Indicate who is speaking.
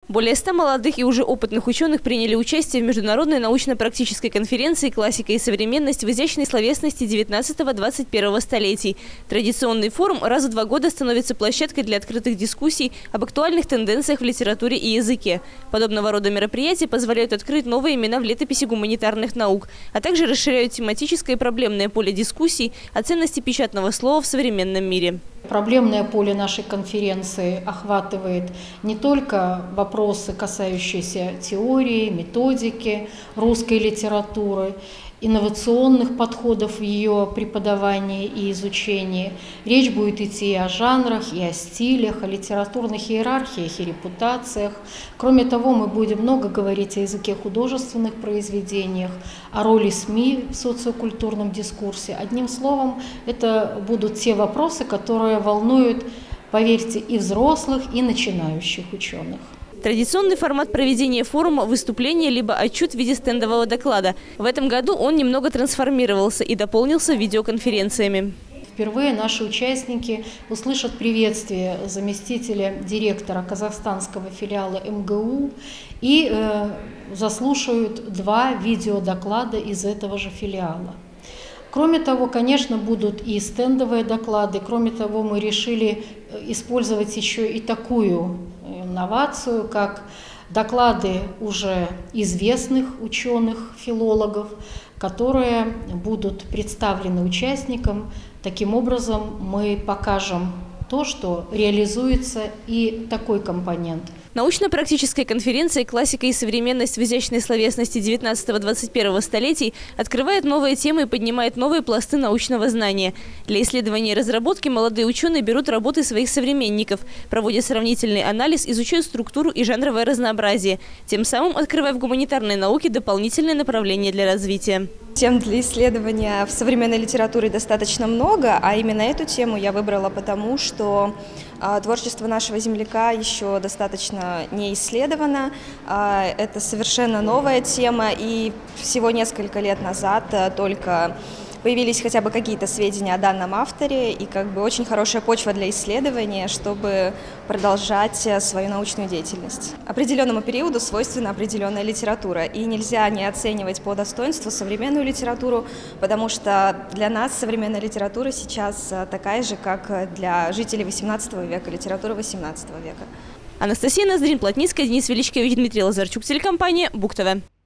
Speaker 1: Более 100 молодых и уже опытных ученых приняли участие в международной научно-практической конференции «Классика и современность в изящной словесности 19-21 столетий». Традиционный форум раз в 2 года становится площадкой для открытых дискуссий об актуальных тенденциях в литературе и языке. Подобного рода мероприятия позволяют открыть новые имена в летописи гуманитарных наук, а также расширяют тематическое и проблемное поле дискуссий о ценности печатного слова в современном мире.
Speaker 2: Проблемное поле нашей конференции охватывает не только вопросы, касающиеся теории, методики русской литературы, инновационных подходов в ее преподавании и изучении. Речь будет идти и о жанрах, и о стилях, о литературных иерархиях и репутациях. Кроме того, мы будем много говорить о языке художественных произведениях, о роли СМИ в социокультурном дискурсе. Одним словом, это будут те вопросы, которые волнуют, поверьте, и взрослых, и начинающих ученых.
Speaker 1: Традиционный формат проведения форума – выступление либо отчет в виде стендового доклада. В этом году он немного трансформировался и дополнился видеоконференциями.
Speaker 2: Впервые наши участники услышат приветствие заместителя директора казахстанского филиала МГУ и заслушают 2 видеодоклада из этого же филиала. Кроме того, конечно, будут и стендовые доклады. Кроме того, мы решили использовать еще и такую инновацию, как доклады уже известных ученых-филологов, которые будут представлены участникам. Таким образом, мы покажем то, что реализуется и такой компонент.
Speaker 1: Научно-практическая конференция «Классика и современность в изящной словесности 19-21 столетий» открывает новые темы и поднимает новые пласты научного знания. Для исследования и разработки молодые ученые берут работы своих современников, проводят сравнительный анализ, изучают структуру и жанровое разнообразие, тем самым открывая в гуманитарной науке дополнительные направления для развития.
Speaker 3: Тем для исследования в современной литературе достаточно много, а именно эту тему я выбрала потому, что творчество нашего земляка еще достаточно не исследовано. Это совершенно новая тема, и всего несколько лет назад только появились хотя бы какие-то сведения о данном авторе, и очень хорошая почва для исследования, чтобы продолжать свою научную деятельность. Определенному периоду свойственна определенная литература, и нельзя не оценивать по достоинству современную литературу, потому что для нас современная литература сейчас такая же, как для жителей XVIII века, литература XVIII века.
Speaker 1: Анастасия Ноздрин, Плотницкая, Денис Величкович, Дмитрий Лазарчук, телекомпания БугТV.